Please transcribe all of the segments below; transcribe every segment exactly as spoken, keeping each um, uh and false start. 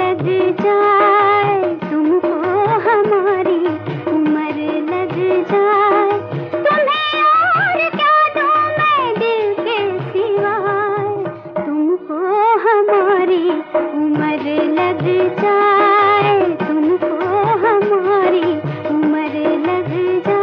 लग जाए, तुमको हमारी उम्र लग जाए, तुम्हें और क्या दूं मैं दिल के सिवाय, तुमको हमारी उम्र लग जाए, तुमको हमारी उम्र लग जाए।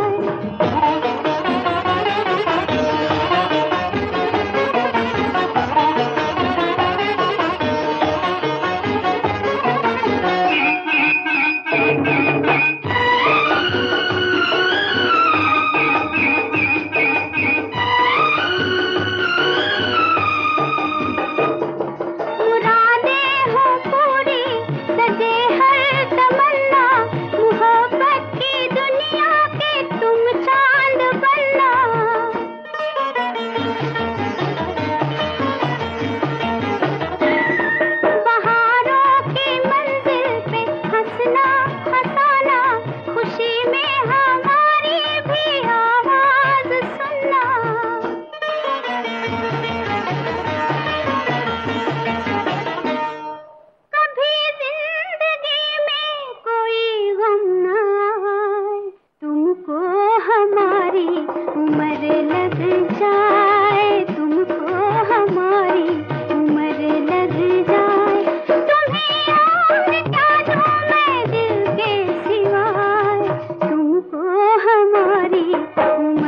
उम्र लग जाए, तुमको हमारी उम्र लग जाए, तुम्हें और क्या दूं मैं दिल के सिवाय, तुमको हमारी उम्र